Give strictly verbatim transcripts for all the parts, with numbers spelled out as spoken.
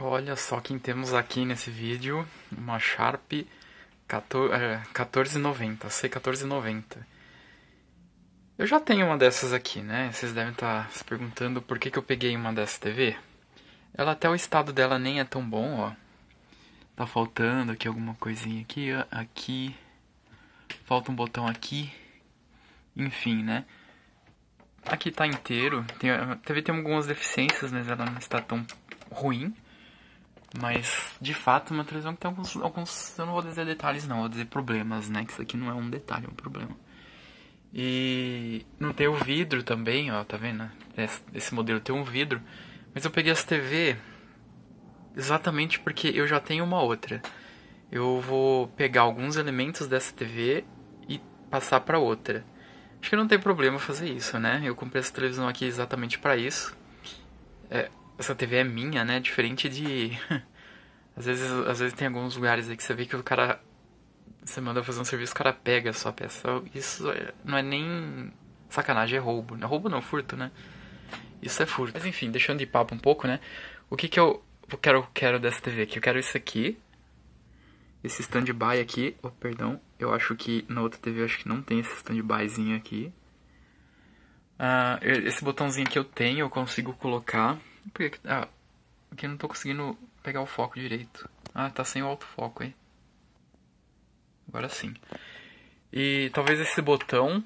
Olha só quem temos aqui nesse vídeo, uma Sharp quatorze noventa, C quatorze noventa. Eu já tenho uma dessas aqui, né? Vocês devem estar se perguntando por que, que eu peguei uma dessa T V. Ela até o estado dela nem é tão bom, ó. Tá faltando aqui alguma coisinha aqui, ó, aqui. Falta um botão aqui. Enfim, né? Aqui tá inteiro. Tem, a T V tem algumas deficiências, mas ela não está tão ruim. Mas, de fato, uma televisão que tem alguns, alguns... Eu não vou dizer detalhes, não. Vou dizer problemas, né? Que isso aqui não é um detalhe, é um problema. E não tem o vidro também, ó. Tá vendo? Esse, esse modelo tem um vidro. Mas eu peguei essa T V exatamente porque eu já tenho uma outra. Eu vou pegar alguns elementos dessa T V e passar para outra. Acho que não tem problema fazer isso, né? Eu comprei essa televisão aqui exatamente para isso. É, essa T V é minha, né? Diferente de... às vezes, às vezes tem alguns lugares aí que você vê que o cara... Você manda fazer um serviço, o cara pega a sua peça. Isso não é nem sacanagem, é roubo. Não é roubo não, furto, né? Isso é furto. Mas enfim, deixando de papo um pouco, né? O que que eu quero, quero dessa T V aqui? Eu quero isso aqui. Esse stand-by aqui. Oh, perdão. Eu acho que na outra T V eu acho que não tem esse stand-byzinho aqui. Ah, esse botãozinho aqui eu tenho, eu consigo colocar. Por que, ah, aqui eu não tô conseguindo pegar o foco direito. Ah, tá sem o autofoco aí. Agora sim. E talvez esse botão...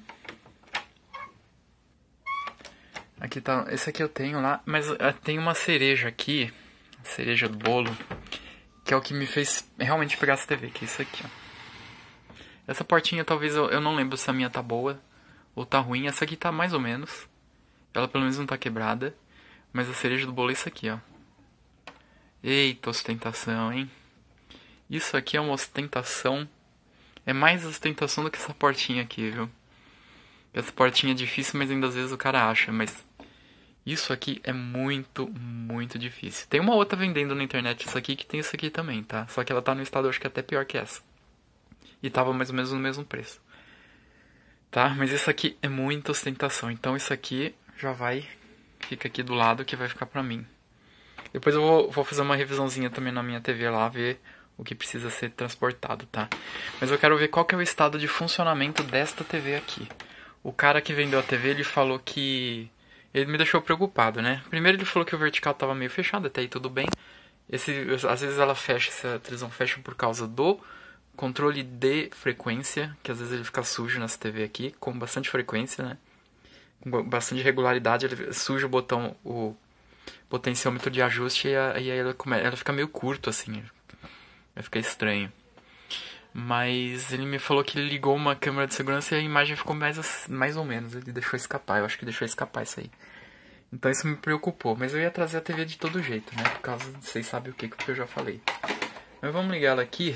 Aqui tá, esse aqui eu tenho lá, mas uh, tem uma cereja aqui, cereja do bolo, que é o que me fez realmente pegar essa T V, que é isso aqui, ó. Essa portinha talvez, eu, eu não lembro se a minha tá boa ou tá ruim, essa aqui tá mais ou menos, ela pelo menos não tá quebrada, mas a cereja do bolo é isso aqui, ó. Eita, ostentação, hein? Isso aqui é uma ostentação, é mais ostentação do que essa portinha aqui, viu? Essa portinha é difícil, mas ainda às vezes o cara acha, mas... Isso aqui é muito, muito difícil. Tem uma outra vendendo na internet isso aqui que tem isso aqui também, tá? Só que ela tá no estado, eu acho que até pior que essa. E tava mais ou menos no mesmo preço. Tá? Mas isso aqui é muita ostentação. Então isso aqui já vai... Fica aqui do lado que vai ficar pra mim. Depois eu vou, vou fazer uma revisãozinha também na minha T V lá, ver o que precisa ser transportado, tá? Mas eu quero ver qual que é o estado de funcionamento desta T V aqui. O cara que vendeu a T V, ele falou que... Ele me deixou preocupado, né? Primeiro ele falou que o vertical tava meio fechado, até aí tudo bem. Esse, às vezes ela fecha, essa televisão fecha por causa do controle de frequência, que às vezes ele fica sujo nessa T V aqui, com bastante frequência, né? Com bastante regularidade, ele suja o botão, o potenciômetro de ajuste e, a, e aí ela, come, ela fica meio curto, assim. Vai ficar estranho. Mas ele me falou que ele ligou uma câmera de segurança e a imagem ficou mais, mais ou menos. Ele deixou escapar, eu acho que deixou escapar isso aí. Então isso me preocupou. Mas eu ia trazer a T V de todo jeito, né? Por causa, vocês sabem o que, que eu já falei. Mas vamos ligar ela aqui.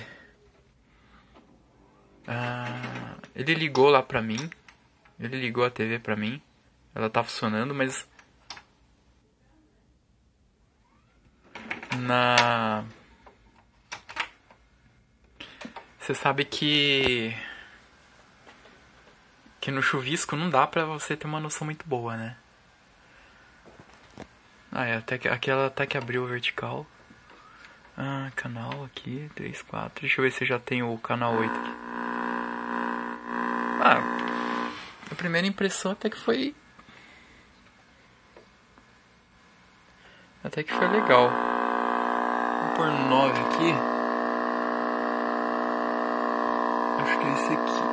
Ah, ele ligou lá pra mim. Ele ligou a T V pra mim. Ela tá funcionando, mas... Na... Você sabe que... Que no chuvisco não dá pra você ter uma noção muito boa, né? Ah, é, até que, aqui ela até que abriu o vertical. Ah, canal aqui, três, quatro. Deixa eu ver se eu já tenho o canal oito aqui. Ah, a primeira impressão até que foi... Até que foi legal. Vou pôr nove aqui. Acho que é esse aqui.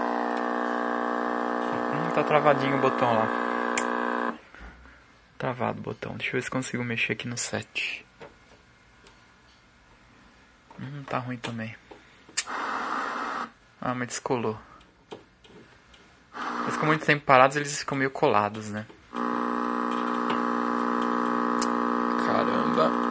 Hum, tá travadinho o botão lá. Travado o botão. Deixa eu ver se consigo mexer aqui no sete. Hum, tá ruim também. Ah, mas descolou. Mas com muito tempo parados, eles ficam meio colados, né? Caramba.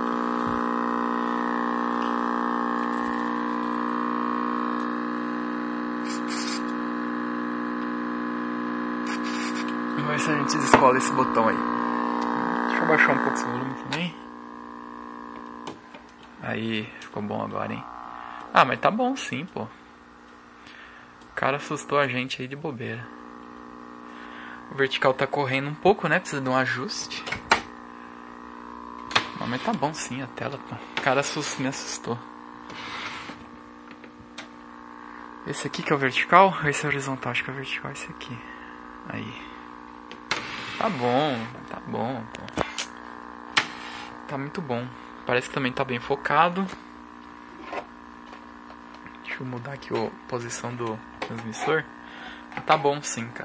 Vamos ver se a gente descola esse botão aí. Deixa eu baixar um pouco esse volume também. Aí, ficou bom agora, hein? Ah, mas tá bom sim, pô. O cara assustou a gente aí de bobeira. O vertical tá correndo um pouco, né? Precisa de um ajuste. Uma mas tá bom sim a tela, pô. O cara assustou, me assustou. Esse aqui que é o vertical? Esse é o horizontal, acho que é o vertical esse aqui. Aí. Tá bom, tá bom, pô. Tá muito bom. Parece que também tá bem focado. Deixa eu mudar aqui a posição do transmissor. Tá bom sim, cara.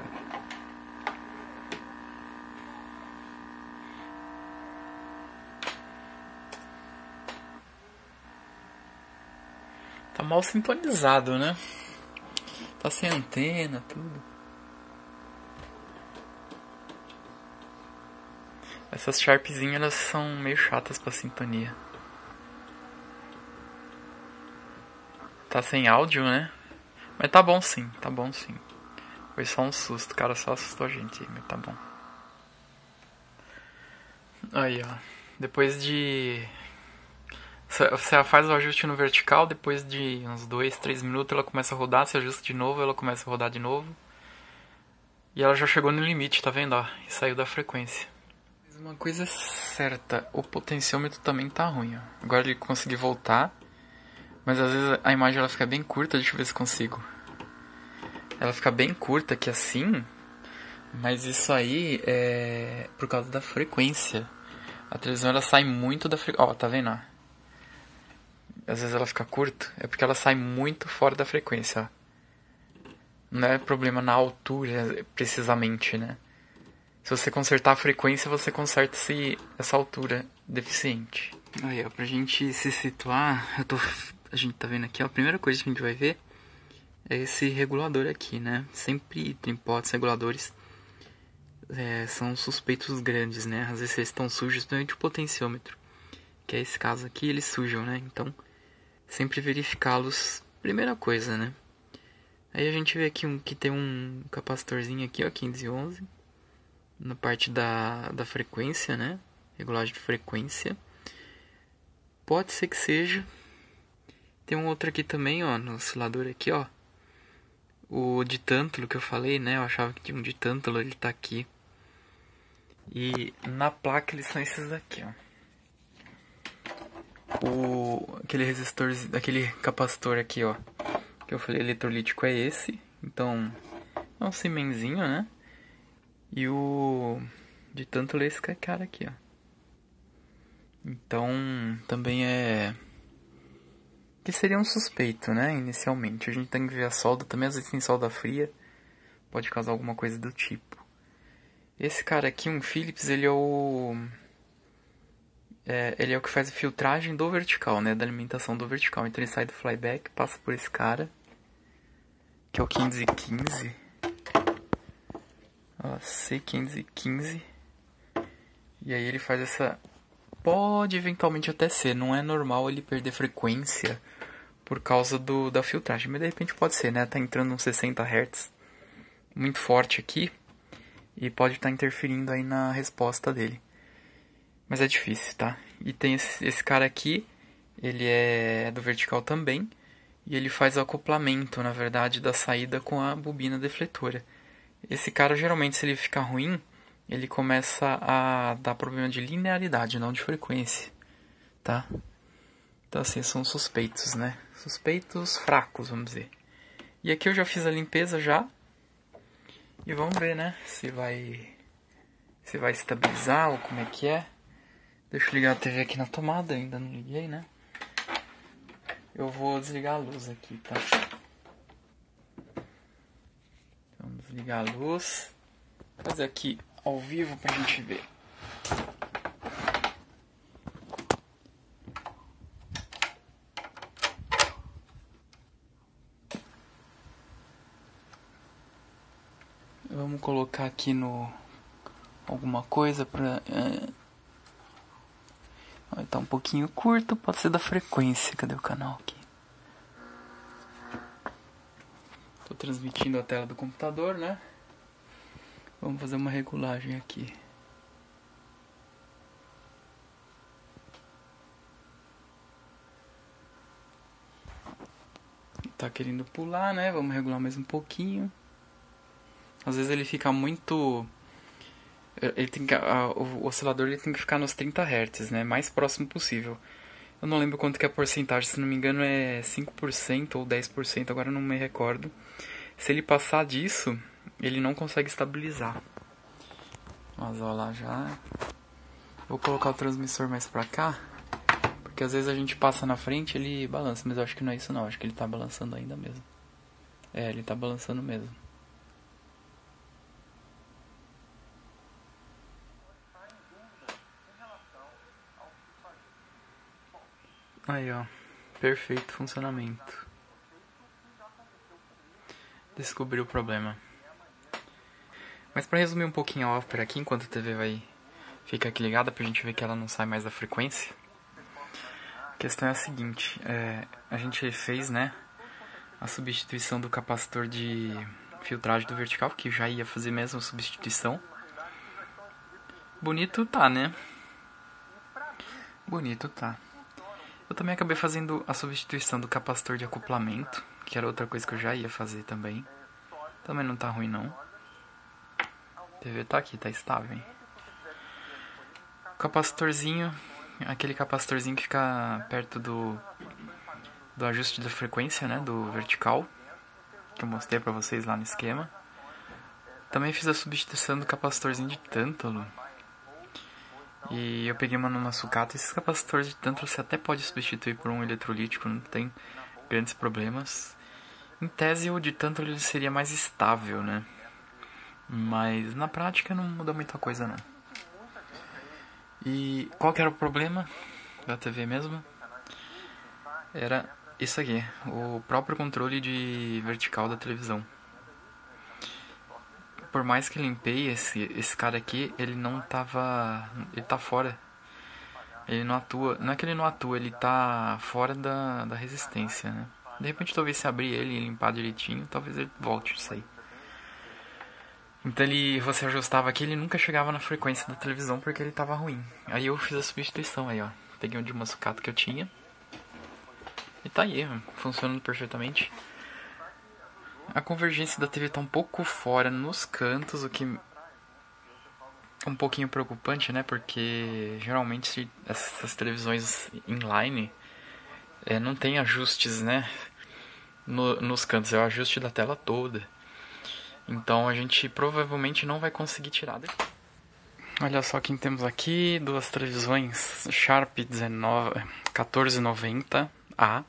Tá mal sintonizado, né? Tá sem antena, tudo. Essas Sharpzinhas, elas são meio chatas pra sintonia. Tá sem áudio, né? Mas tá bom sim, tá bom sim. Foi só um susto, o cara só assustou a gente, mas tá bom. Aí, ó. Depois de... Você faz o ajuste no vertical, depois de uns dois, três minutos ela começa a rodar, você ajusta de novo, ela começa a rodar de novo. E ela já chegou no limite, tá vendo? Ó, e saiu da frequência. Mas uma coisa é certa, o potenciômetro também tá ruim, ó. Agora ele conseguiu voltar, mas às vezes a imagem ela fica bem curta, deixa eu ver se consigo. Ela fica bem curta aqui assim, mas isso aí é por causa da frequência. A televisão ela sai muito da frequência. Ó, tá vendo? Ó? Às vezes ela fica curta, é porque ela sai muito fora da frequência. Ó. Não é problema na altura, precisamente, né? Se você consertar a frequência, você conserta esse, essa altura deficiente. Aí, ó, pra gente se situar, eu tô, a gente tá vendo aqui, ó, a primeira coisa que a gente vai ver é esse regulador aqui, né? Sempre tripodes reguladores é, são suspeitos grandes, né? Às vezes eles estão sujos, principalmente o potenciômetro, que é esse caso aqui, eles sujam, né? Então, sempre verificá-los, primeira coisa, né? Aí a gente vê aqui um, que tem um capacitorzinho aqui, ó, quinhentos e onze, na parte da, da frequência, né? Regulagem de frequência. Pode ser que seja. Tem um outro aqui também, ó, no oscilador aqui, ó. O de tântalo que eu falei, né? Eu achava que tinha um de tântalo, ele tá aqui. E na placa eles são esses aqui, ó. O, aquele resistor, aquele capacitor aqui, ó, que eu falei eletrolítico é esse. Então, é um Siemensinho, né? E o de tântalo é esse cara aqui, ó. Então, também é... que seria um suspeito, né, inicialmente. A gente tem que ver a solda, também às vezes tem solda fria, pode causar alguma coisa do tipo. Esse cara aqui, um Philips, ele é o... É, ele é o que faz a filtragem do vertical, né, da alimentação do vertical. Então ele sai do flyback, passa por esse cara, que é o quinhentos e quinze. Ó, C quinhentos e quinze. E aí ele faz essa... Pode eventualmente até ser, não é normal ele perder frequência por causa do, da filtragem, mas de repente pode ser, né? Tá entrando uns sessenta hertz muito forte aqui e pode estar tá interferindo aí na resposta dele. Mas é difícil, tá? E tem esse, esse cara aqui, ele é do vertical também, e ele faz o acoplamento, na verdade, da saída com a bobina defletora. Esse cara, geralmente, se ele ficar ruim, ele começa a dar problema de linearidade, não de frequência, tá? Então, assim, são suspeitos, né? Suspeitos fracos, vamos dizer. E aqui eu já fiz a limpeza já. E vamos ver, né? Se vai... Se vai estabilizar ou como é que é. Deixa eu ligar a T V aqui na tomada, ainda não liguei, né? Eu vou desligar a luz aqui, tá? Então, desligar a luz. Vou fazer aqui ao vivo pra gente ver. Vamos colocar aqui no alguma coisa pra... É... Tá um pouquinho curto, pode ser da frequência. Cadê o canal aqui? Tô transmitindo a tela do computador, né? Vamos fazer uma regulagem aqui. Tá querendo pular, né? Vamos regular mais um pouquinho. Às vezes ele fica muito Ele tem que, a, o oscilador ele tem que ficar nos trinta hertz, né? Mais próximo possível. Eu não lembro quanto que é a porcentagem, se não me engano é cinco por cento ou dez por cento, agora não me recordo. Se ele passar disso, ele não consegue estabilizar. Mas ó lá já. Vou colocar o transmissor mais pra cá, porque às vezes a gente passa na frente e ele balança, mas eu acho que não é isso não, acho que ele tá balançando ainda mesmo. É, ele tá balançando mesmo. Aí ó, perfeito funcionamento. Descobri o problema. Mas pra resumir um pouquinho a ópera aqui, enquanto a T V vai ficar aqui ligada, pra gente ver que ela não sai mais da frequência. A questão é a seguinte, é, a gente fez, né, a substituição do capacitor de filtragem do vertical, que já ia fazer mesmo a substituição. Bonito tá, né? Bonito tá. Eu também acabei fazendo a substituição do capacitor de acoplamento, que era outra coisa que eu já ia fazer também. Também não tá ruim não. A T V tá aqui, tá estável, hein? O capacitorzinho, aquele capacitorzinho que fica perto do, do ajuste da frequência, né, do vertical, que eu mostrei pra vocês lá no esquema. Também fiz a substituição do capacitorzinho de tântalo. E eu peguei uma numa sucata. Esses capacitores de tântalo você até pode substituir por um eletrolítico, não tem grandes problemas. Em tese o de tântalo ele seria mais estável, né? Mas na prática não muda muita coisa não. E qual que era o problema da T V mesmo? Era isso aqui, o próprio controle de vertical da televisão. Por mais que limpei esse, esse cara aqui, ele não tava... Ele tá fora. Ele não atua... Não é que ele não atua, ele tá fora da, da resistência, né? De repente, talvez se abrir ele e limpar direitinho, talvez ele volte a sair. Então ele, você ajustava aqui, ele nunca chegava na frequência da televisão porque ele tava ruim. Aí eu fiz a substituição aí, ó. Peguei um de uma sucata que eu tinha. E tá aí, funcionando perfeitamente. A convergência da T V tá um pouco fora nos cantos, o que é um pouquinho preocupante, né? Porque geralmente essas televisões inline é, não tem ajustes, né? No, nos cantos, é o ajuste da tela toda. Então a gente provavelmente não vai conseguir tirar daqui. Olha só quem temos aqui, duas televisões Sharp quatorze noventa A.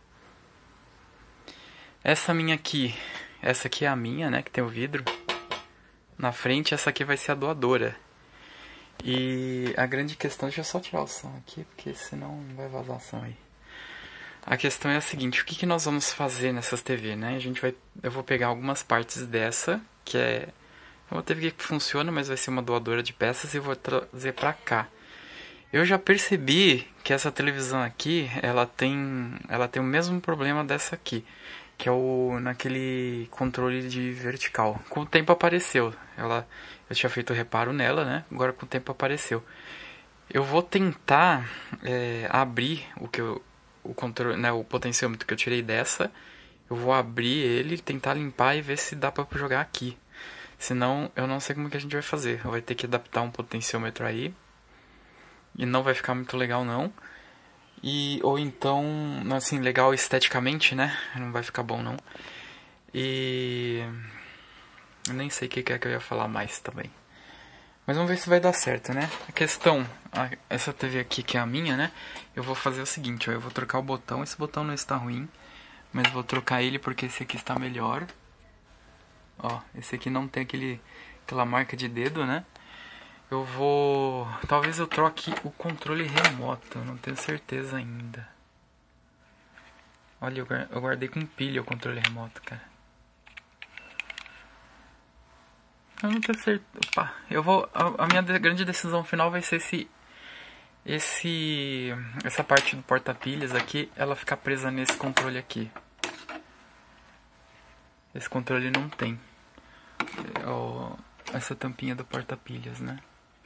Essa minha aqui, essa aqui é a minha, né, que tem o vidro. Na frente, essa aqui vai ser a doadora. E a grande questão, deixa eu só tirar o som aqui, porque senão vai vazar som aí. A questão é a seguinte, o que, que nós vamos fazer nessas T V, né? A gente vai, eu vou pegar algumas partes dessa, que é uma T V que funciona, mas vai ser uma doadora de peças, e vou trazer pra cá. Eu já percebi que essa televisão aqui, ela tem, ela tem o mesmo problema dessa aqui, que é o naquele controle de vertical. Com o tempo apareceu. Ela, eu tinha feito reparo nela, né? Agora com o tempo apareceu. Eu vou tentar é, abrir o que eu, o controle, né, o potenciômetro que eu tirei dessa. Eu vou abrir ele, tentar limpar e ver se dá pra jogar aqui. Senão, eu não sei como que a gente vai fazer. Vai ter que adaptar um potenciômetro aí. E não vai ficar muito legal não. E, ou então, assim, legal esteticamente, né? Não vai ficar bom não. E... eu nem sei o que é que eu ia falar mais também. Mas vamos ver se vai dar certo, né? A questão, a, essa T V aqui que é a minha, né? Eu vou fazer o seguinte, ó, eu vou trocar o botão. Esse botão não está ruim, mas vou trocar ele porque esse aqui está melhor. Ó, esse aqui não tem aquele, aquela marca de dedo, né? Eu vou... talvez eu troque o controle remoto, não tenho certeza ainda. Olha, eu guardei com pilha o controle remoto, cara. Eu não tenho certeza... Opa, eu vou... A, a minha grande decisão final vai ser se... Esse... Essa parte do porta-pilhas aqui, ela ficar presa nesse controle aqui. Esse controle não tem. Ó, essa tampinha do porta-pilhas, né?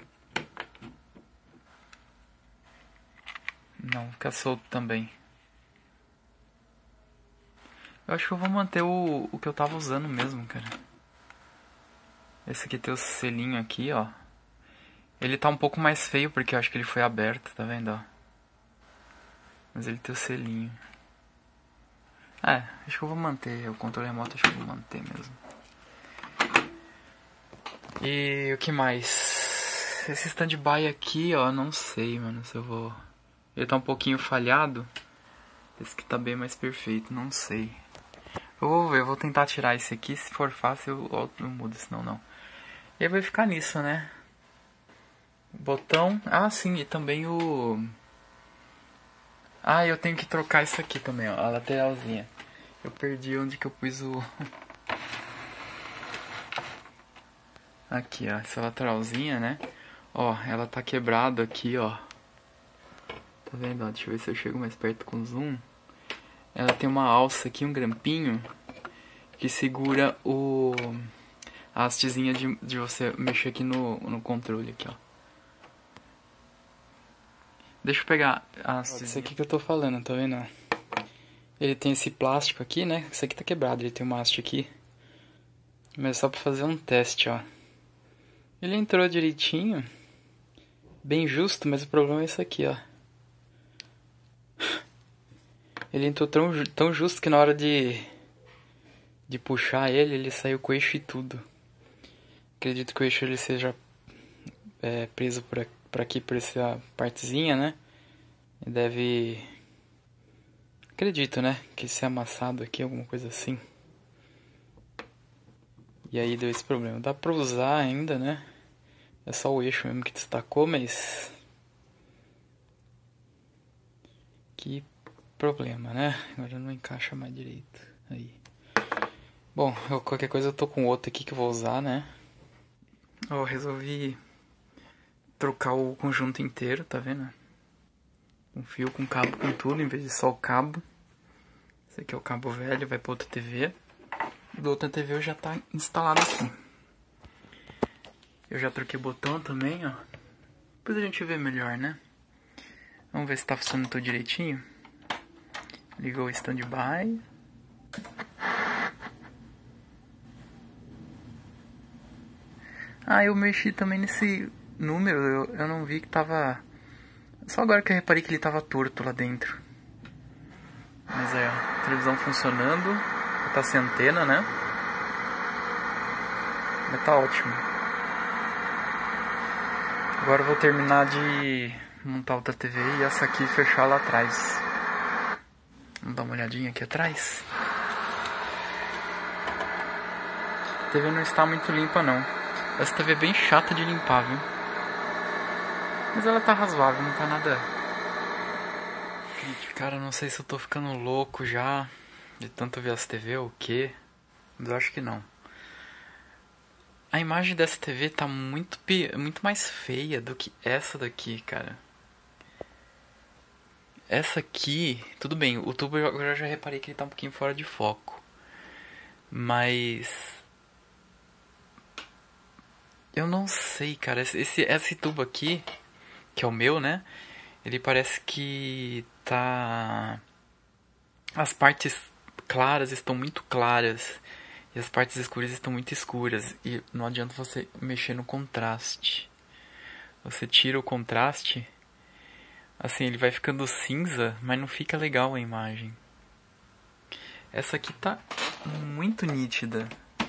Não, fica solto também. Eu acho que eu vou manter o, o que eu tava usando mesmo, cara. Esse aqui tem o selinho aqui, ó. Ele tá um pouco mais feio porque eu acho que ele foi aberto, tá vendo, ó? Mas ele tem o selinho. É, acho que eu vou manter. O controle remoto acho que eu vou manter mesmo. E o que mais? Esse stand-by aqui, ó, não sei, mano, se eu vou... Ele tá um pouquinho falhado. Esse aqui tá bem mais perfeito, não sei. Eu vou ver, eu vou tentar tirar esse aqui. Se for fácil, eu, eu mudo, senão não. E aí vai ficar nisso, né? O botão... Ah, sim, e também o... Ah, eu tenho que trocar isso aqui também, ó, a lateralzinha. Eu perdi onde que eu pus o... Aqui, ó, essa lateralzinha, né? Ó, ela tá quebrada aqui, ó. Tá vendo, ó? Deixa eu ver se eu chego mais perto com zoom. Ela tem uma alça aqui, um grampinho, que segura o... a hastezinha de, de você mexer aqui no, no controle, aqui, ó. Deixa eu pegar a hastezinha. Isso aqui que eu tô falando, tá vendo? Ele tem esse plástico aqui, né? Isso aqui tá quebrado, ele tem uma haste aqui. Mas é só pra fazer um teste, ó. Ele entrou direitinho. Bem justo, mas o problema é isso aqui, ó. Ele entrou tão, tão justo que na hora de... De puxar ele, ele saiu com o eixo e tudo. Acredito que o eixo ele seja é, preso por, por aqui, por essa partezinha, né? E deve... Acredito, né? Que ser amassado aqui, alguma coisa assim. E aí deu esse problema. Dá pra usar ainda, né? É só o eixo mesmo que destacou, mas... Que problema, né? Agora não encaixa mais direito. Aí. Bom, eu, qualquer coisa eu tô com outro aqui que eu vou usar, né? Eu resolvi trocar o conjunto inteiro, tá vendo? Um fio com cabo com tudo, em vez de só o cabo. Esse aqui é o cabo velho, vai pra outra T V. Do outra T V já tá instalado aqui. Eu já troquei o botão também, ó. Depois a gente vê melhor, né? Vamos ver se tá funcionando tudo direitinho. Ligou o stand-by. Ah, eu mexi também nesse número. Eu, eu não vi que tava... Só agora que eu reparei que ele tava torto lá dentro. Mas é, ó, televisão funcionando. Tá sem antena, né? Mas tá ótimo. Agora eu vou terminar de montar outra T V e essa aqui fechar lá atrás. Vamos dar uma olhadinha aqui atrás. A T V não está muito limpa não. Essa T V é bem chata de limpar, viu? Mas ela tá razoável, não tá nada... Cara, não sei se eu tô ficando louco já de tanto ver essa T V ou o quê. Mas eu acho que não. A imagem dessa T V tá muito, muito mais feia do que essa daqui, cara. Essa aqui, tudo bem, o tubo agora eu já reparei que ele tá um pouquinho fora de foco. Mas... eu não sei, cara. Esse, esse tubo aqui, que é o meu, né? Ele parece que tá... As partes claras estão muito claras. E as partes escuras estão muito escuras. E não adianta você mexer no contraste. Você tira o contraste. Assim, ele vai ficando cinza, mas não fica legal a imagem. Essa aqui tá muito nítida.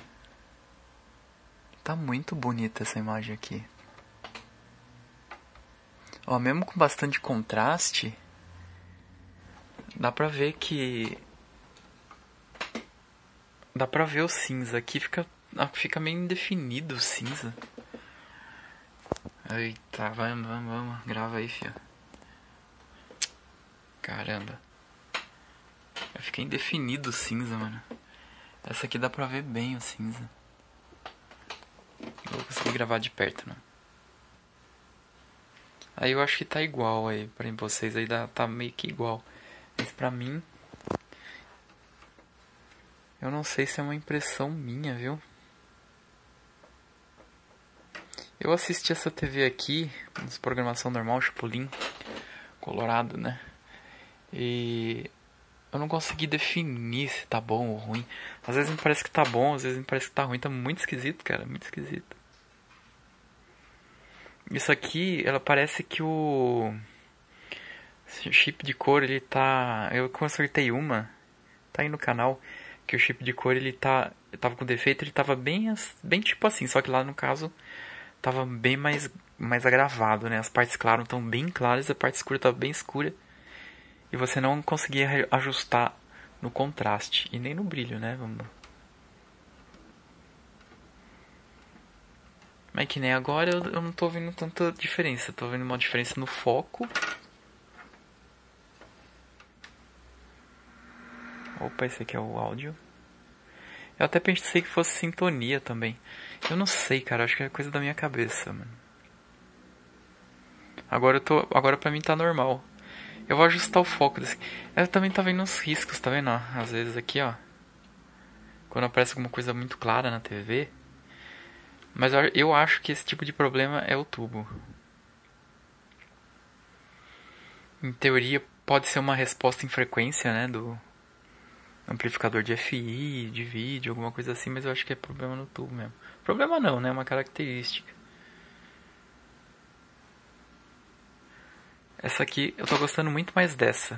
Tá muito bonita essa imagem aqui. Ó, mesmo com bastante contraste, dá pra ver que... Dá pra ver o cinza. Aqui fica, fica meio indefinido o cinza. Eita, vamos, vamos, vamos. Grava aí, filho. Caramba. Fica indefinido o cinza, mano. Essa aqui dá pra ver bem o cinza. Não vou conseguir gravar de perto, não. Aí eu acho que tá igual aí. Pra vocês aí dá, tá meio que igual. Mas pra mim... eu não sei se é uma impressão minha, viu? Eu assisti essa T V aqui, nessa programação normal, Chapolin Colorado, né? E eu não consegui definir se tá bom ou ruim. Às vezes me parece que tá bom, às vezes me parece que tá ruim. Tá muito esquisito, cara, muito esquisito. Isso aqui, ela parece que o chip de cor, ele tá... Eu consertei uma, tá aí no canal, que o chip de cor, ele tá... Eu tava com defeito, ele tava bem, bem tipo assim, só que lá no caso, tava bem mais, mais agravado, né? As partes claras estão bem claras, a parte escura tava bem escura. E você não conseguia ajustar no contraste, e nem no brilho, né? Vamos... Mas que nem agora eu, eu não tô vendo tanta diferença. Tô vendo uma diferença no foco. Opa, esse aqui é o áudio. Eu até pensei que fosse sintonia também. Eu não sei, cara. Acho que é coisa da minha cabeça, mano. Agora eu tô. Agora pra mim tá normal. Eu vou ajustar o foco desse. Eu também tá vendo uns riscos, tá vendo? Ó, às vezes aqui, ó. Quando aparece alguma coisa muito clara na T V. Mas eu acho que esse tipo de problema é o tubo. Em teoria, pode ser uma resposta em frequência, né, do amplificador de F I, de vídeo, alguma coisa assim, mas eu acho que é problema no tubo mesmo. Problema não, né, é uma característica. Essa aqui, eu tô gostando muito mais dessa.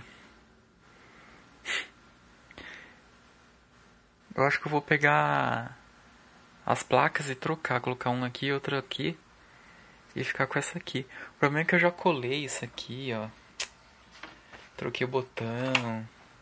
Eu acho que eu vou pegar as placas e trocar, colocar uma aqui e outra aqui e ficar com essa aqui. O problema é que eu já colei isso aqui, ó. Troquei o botão.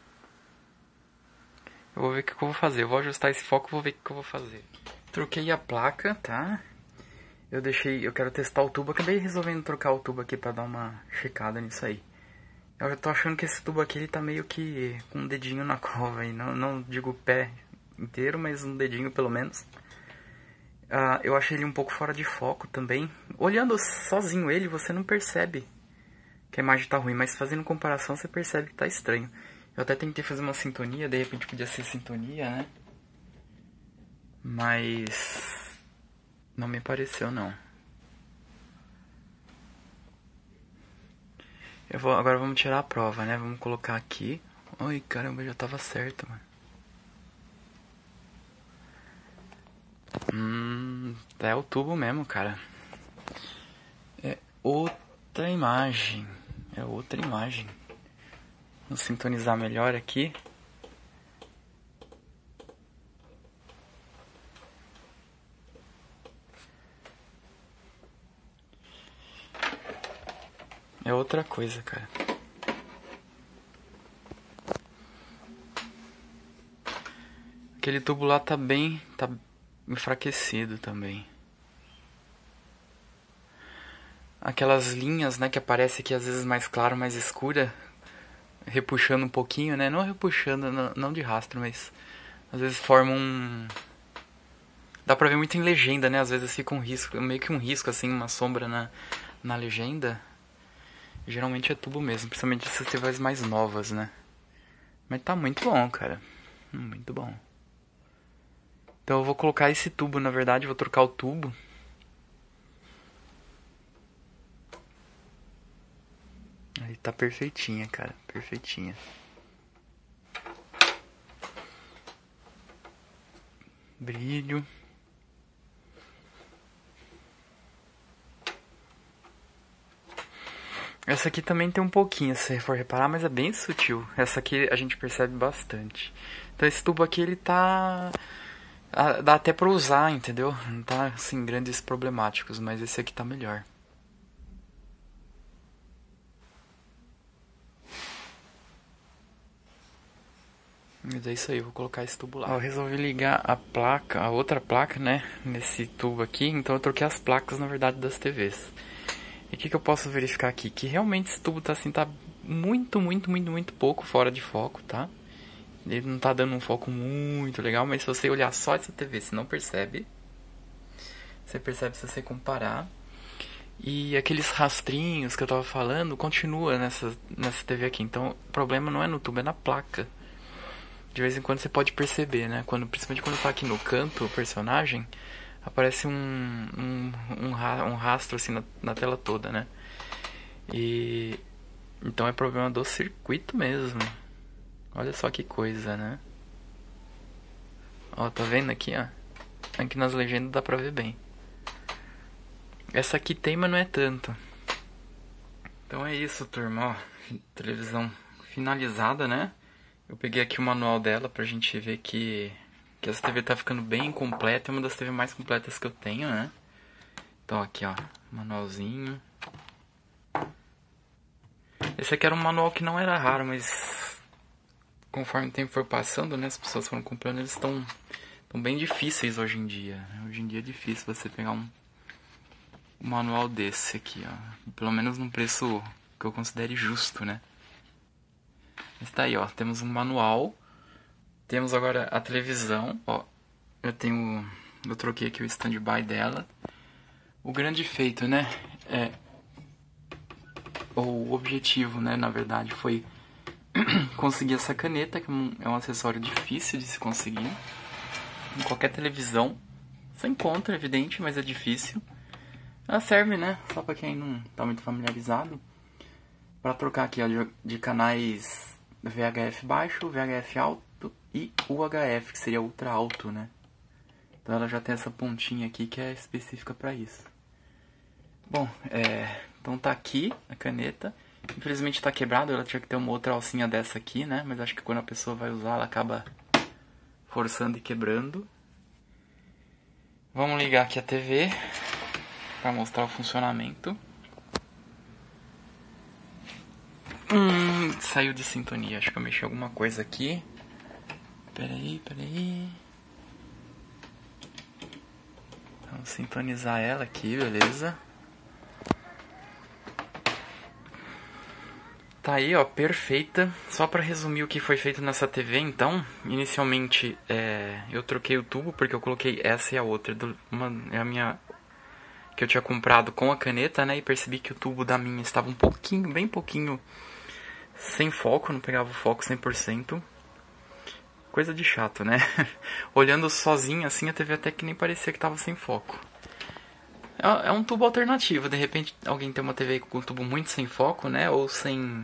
Eu vou ver o que eu vou fazer. Eu vou ajustar esse foco e vou ver o que eu vou fazer. Troquei a placa, tá? Eu deixei... Eu quero testar o tubo. Acabei resolvendo trocar o tubo aqui pra dar uma checada nisso aí. Eu tô achando que esse tubo aqui, ele tá meio que com um dedinho na cova aí. Não, não digo o pé inteiro, mas um dedinho pelo menos. Uh, eu achei ele um pouco fora de foco também. Olhando sozinho ele, você não percebe que a imagem tá ruim, mas fazendo comparação você percebe que tá estranho. Eu até tentei fazer uma sintonia, de repente podia ser sintonia, né? Mas não me pareceu não. Eu vou, agora vamos tirar a prova, né? Vamos colocar aqui. Ai, caramba, já tava certo, mano. Hum, é o tubo mesmo, cara. É outra imagem. É outra imagem. Vou sintonizar melhor aqui. É outra coisa, cara. Aquele tubo lá tá bem... Tá enfraquecido também. Aquelas linhas, né, que aparece aqui às vezes mais claro, mais escura, repuxando um pouquinho, né? Não repuxando, não, não de rastro, mas às vezes forma um... Dá pra ver muito em legenda, né? Às vezes fica um risco, meio que um risco, assim, uma sombra na, na legenda. Geralmente é tubo mesmo, principalmente essas T Vs mais novas, né? Mas tá muito bom, cara. Muito bom. Então eu vou colocar esse tubo, na verdade, vou trocar o tubo. Aí tá perfeitinha, cara. Perfeitinha. Brilho. Essa aqui também tem um pouquinho, se você for reparar, mas é bem sutil. Essa aqui a gente percebe bastante. Então esse tubo aqui, ele tá... Dá até pra usar, entendeu? Não tá, assim, grandes problemáticos, mas esse aqui tá melhor. Mas é isso aí, eu vou colocar esse tubo lá. Ó, eu resolvi ligar a placa, a outra placa, né, nesse tubo aqui. Então eu troquei as placas, na verdade, das T Vs. E o que, que eu posso verificar aqui? Que realmente esse tubo tá assim, tá muito, muito, muito, muito pouco fora de foco, tá? Ele não tá dando um foco muito legal, mas se você olhar só essa T V, você não percebe. Você percebe se você comparar. E aqueles rastrinhos que eu tava falando, continua nessa, nessa T V aqui. Então o problema não é no tubo, é na placa. De vez em quando você pode perceber, né? Quando, principalmente quando tá aqui no canto, o personagem, aparece um, um, um, um rastro assim na, na tela toda, né? E então é problema do circuito mesmo. Olha só que coisa, né? Ó, tá vendo aqui, ó? Aqui nas legendas dá pra ver bem. Essa aqui tem, mas não é tanto. Então é isso, turma, ó. Televisão finalizada, né? Eu peguei aqui o manual dela pra gente ver que, que essa T V tá ficando bem completa. É uma das T V mais completas que eu tenho, né? Então aqui, ó, manualzinho. Esse aqui era um manual que não era raro, mas conforme o tempo foi passando, né, as pessoas foram comprando, eles estão tão bem difíceis hoje em dia. Hoje em dia é difícil você pegar um, um manual desse aqui, ó. Pelo menos num preço que eu considere justo, né? Mas tá aí, ó, temos um manual. Temos agora a televisão, ó. Eu tenho... Eu troquei aqui o stand-by dela. O grande feito, né, é... O objetivo, né, na verdade, foi conseguir essa caneta, que é um acessório difícil de se conseguir. Em qualquer televisão você encontra, é evidente, mas é difícil. Ela serve, né, só pra quem não tá muito familiarizado, para trocar aqui, ó, de, de canais V H F baixo, V H F alto e U H F, que seria ultra alto, né. Então ela já tem essa pontinha aqui que é específica para isso. Bom, é... Então tá aqui a caneta. Infelizmente tá quebrado, ela tinha que ter uma outra alcinha dessa aqui, né? Mas acho que quando a pessoa vai usar, ela acaba forçando e quebrando. Vamos ligar aqui a T V para mostrar o funcionamento. Hum, saiu de sintonia, acho que eu mexi alguma coisa aqui. Peraí, peraí. Vamos sintonizar ela aqui, beleza? Tá aí, ó, perfeita. Só pra resumir o que foi feito nessa T V, então, inicialmente é, eu troquei o tubo porque eu coloquei essa e a outra. Do, uma é a minha que eu tinha comprado com a caneta, né? E percebi que o tubo da minha estava um pouquinho, bem pouquinho sem foco, não pegava o foco cem por cento. Coisa de chato, né? Olhando sozinho assim, a T V até que nem parecia que estava sem foco. É um tubo alternativo, de repente alguém tem uma T V com um tubo muito sem foco, né, ou sem...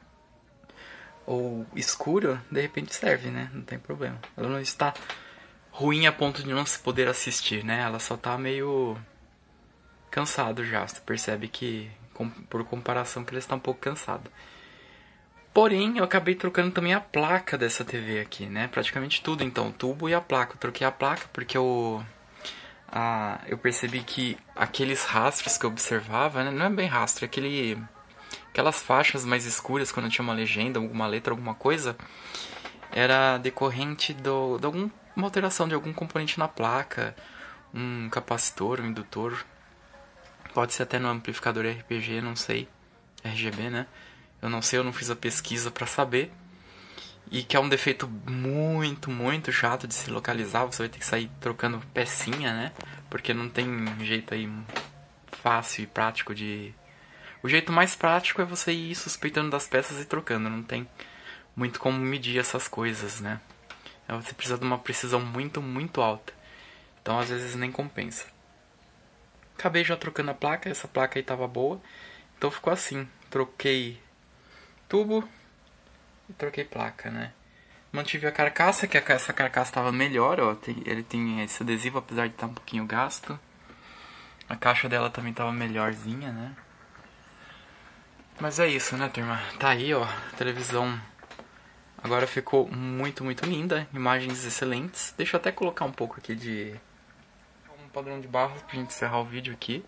ou escuro, de repente serve, né, não tem problema. Ela não está ruim a ponto de não se poder assistir, né, ela só tá meio cansado já, você percebe que, por comparação, que ele está um pouco cansado. Porém, eu acabei trocando também a placa dessa T V aqui, né, praticamente tudo, então, o tubo e a placa. Eu troquei a placa porque eu... Ah, eu percebi que aqueles rastros que eu observava, né, não é bem rastro, é aquele, aquelas faixas mais escuras quando tinha uma legenda, alguma letra, alguma coisa, era decorrente do, de alguma alteração de algum componente na placa, um capacitor, um indutor, pode ser até no amplificador R P G, não sei, R G B, né? Eu não sei, eu não fiz a pesquisa pra saber. E que é um defeito muito, muito chato de se localizar. Você vai ter que sair trocando pecinha, né? Porque não tem jeito aí fácil e prático de... O jeito mais prático é você ir suspeitando das peças e trocando. Não tem muito como medir essas coisas, né? Você precisa de uma precisão muito, muito alta. Então às vezes nem compensa. Acabei já trocando a placa. Essa placa aí tava boa. Então ficou assim. Troquei tubo e troquei placa, né? Mantive a carcaça, que essa carcaça estava melhor, ó. Ele tem esse adesivo, apesar de estar um pouquinho gasto. A caixa dela também estava melhorzinha, né? Mas é isso, né, turma? Tá aí, ó. A televisão agora ficou muito, muito linda. Imagens excelentes. Deixa eu até colocar um pouco aqui de... um padrão de barro pra gente encerrar o vídeo aqui.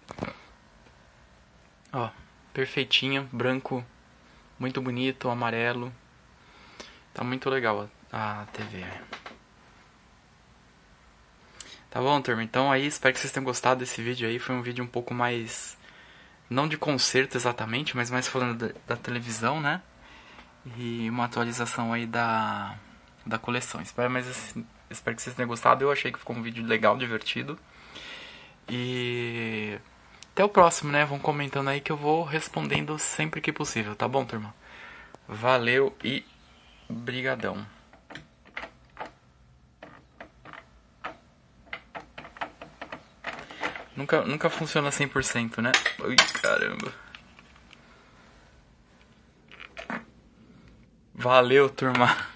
Ó, perfeitinha, branco, muito bonito, amarelo. Tá muito legal a, a T V. Tá bom, turma? Então aí, espero que vocês tenham gostado desse vídeo aí. Foi um vídeo um pouco mais... não de conserto exatamente, mas mais falando da, da televisão, né? E uma atualização aí da, da coleção. Espero, mas, assim, espero que vocês tenham gostado. Eu achei que ficou um vídeo legal, divertido. E... até o próximo, né? Vão comentando aí que eu vou respondendo sempre que possível. Tá bom, turma? Valeu e... brigadão. Nunca, nunca funciona cem por cento, né? Ui, caramba. Valeu, turma.